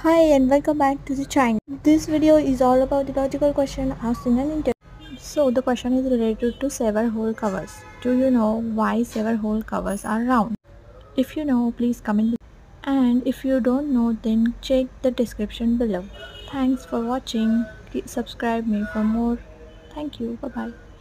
Hi and welcome back to the channel. This video is all about the logical question asked in an interview. So the question is related to sever hole covers. Do you know why sever hole covers are round? If you know, please comment below. And if you don't know, then check the description below. Thanks for watching. Subscribe me for more. Thank you. Bye bye.